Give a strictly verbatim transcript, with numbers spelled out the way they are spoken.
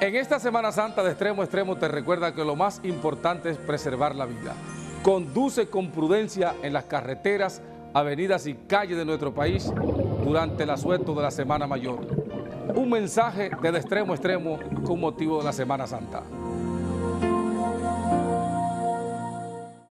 En esta Semana Santa de extremo a extremo te recuerda que lo más importante es preservar la vida. Conduce con prudencia en las carreteras, avenidas y calles de nuestro país durante el asueto de la Semana Mayor. Un mensaje de, de extremo a extremo con motivo de la Semana Santa.